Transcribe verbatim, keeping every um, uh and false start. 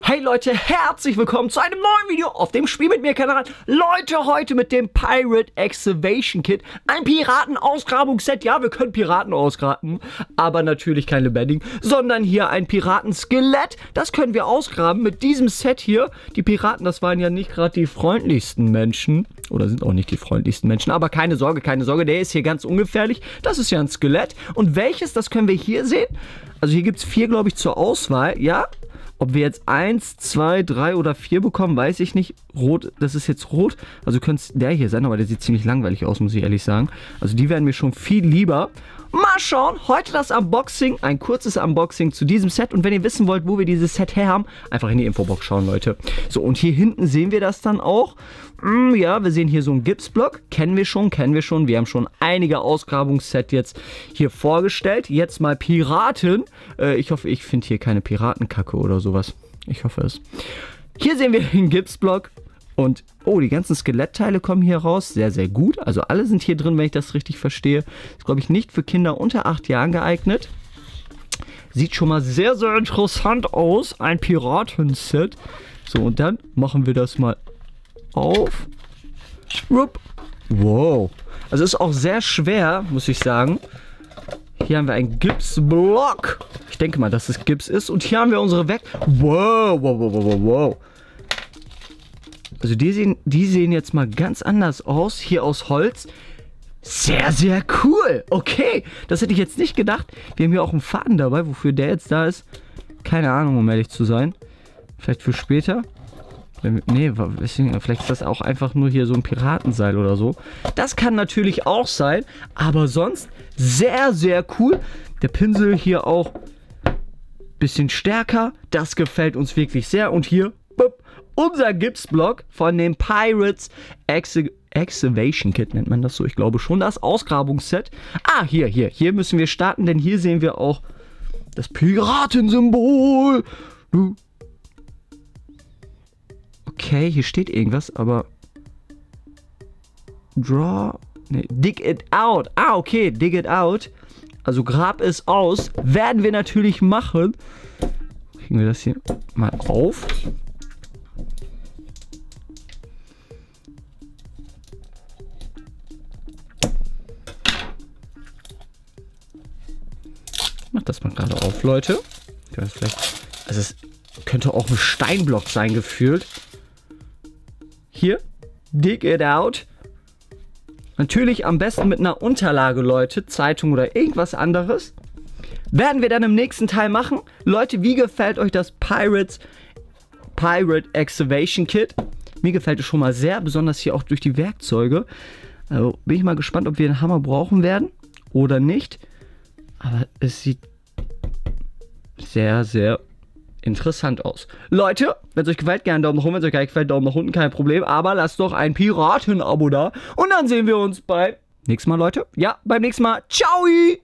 Hey Leute, herzlich willkommen zu einem neuen Video auf dem Spiel mit mir Kanal. Leute, heute mit dem Pirate Excavation Kit. Ein Piraten-Ausgrabungsset. Ja, wir können Piraten ausgraben, aber natürlich kein lebendigen, sondern hier ein Piratenskelett. Das können wir ausgraben mit diesem Set hier. Die Piraten, das waren ja nicht gerade die freundlichsten Menschen. Oder sind auch nicht die freundlichsten Menschen. Aber keine Sorge, keine Sorge, der ist hier ganz ungefährlich. Das ist ja ein Skelett. Und welches, das können wir hier sehen. Also hier gibt es vier, glaube ich, zur Auswahl. Ja. Ob wir jetzt eins, zwei, drei oder vier bekommen, weiß ich nicht. Rot, das ist jetzt rot. Also könnte es der hier sein, aber der sieht ziemlich langweilig aus, muss ich ehrlich sagen. Also die wären mir schon viel lieber. Mal schauen, heute das Unboxing, ein kurzes Unboxing zu diesem Set. Und wenn ihr wissen wollt, wo wir dieses Set her haben, einfach in die Infobox schauen, Leute. So, und hier hinten sehen wir das dann auch. Mm, ja, wir sehen hier so einen Gipsblock. Kennen wir schon, kennen wir schon. Wir haben schon einige Ausgrabungssets jetzt hier vorgestellt. Jetzt mal Piraten. Äh, ich hoffe, ich finde hier keine Piratenkacke oder sowas. Ich hoffe es. Hier sehen wir den Gipsblock. Und, oh, die ganzen Skelettteile kommen hier raus. Sehr, sehr gut. Also alle sind hier drin, wenn ich das richtig verstehe. Ist, glaube ich, nicht für Kinder unter acht Jahren geeignet. Sieht schon mal sehr, sehr interessant aus. Ein Piratenset. So, und dann machen wir das mal auf. Wow. Also ist auch sehr schwer, muss ich sagen. Hier haben wir einen Gipsblock. Ich denke mal, dass es Gips ist. Und hier haben wir unsere Weg... Wow, wow, wow, wow, wow. Also die sehen, die sehen jetzt mal ganz anders aus. Hier aus Holz. Sehr, sehr cool. Okay, das hätte ich jetzt nicht gedacht. Wir haben hier auch einen Faden dabei. Wofür der jetzt da ist, keine Ahnung, um ehrlich zu sein. Vielleicht für später. Nee, vielleicht ist das auch einfach nur hier so ein Piratenseil oder so. Das kann natürlich auch sein. Aber sonst sehr, sehr cool. Der Pinsel hier auch ein bisschen stärker. Das gefällt uns wirklich sehr. Und hier... unser Gipsblock von dem Pirates Ex Excavation Kit, nennt man das so? Ich glaube schon, das Ausgrabungsset. Ah, hier, hier, hier müssen wir starten, denn hier sehen wir auch das Piratensymbol. Okay, hier steht irgendwas, aber... Draw... Nee, dig it out. Ah, okay, dig it out. Also grab es aus. Werden wir natürlich machen. Kriegen wir das hier mal auf. Macht das mal gerade auf, Leute. Das vielleicht, also es könnte auch ein Steinblock sein, gefühlt. Hier, dig it out. Natürlich am besten mit einer Unterlage, Leute. Zeitung oder irgendwas anderes. Werden wir dann im nächsten Teil machen. Leute, wie gefällt euch das Pirates Pirate Excavation Kit? Mir gefällt es schon mal sehr, besonders hier auch durch die Werkzeuge. Also bin ich mal gespannt, ob wir einen Hammer brauchen werden oder nicht. Aber es sieht sehr, sehr interessant aus. Leute, wenn es euch gefällt, gerne einen Daumen nach oben. Wenn es euch gar nicht gefällt, Daumen nach unten, kein Problem. Aber lasst doch ein Piraten-Abo da. Und dann sehen wir uns beim nächsten Mal, Leute. Ja, beim nächsten Mal. Ciao!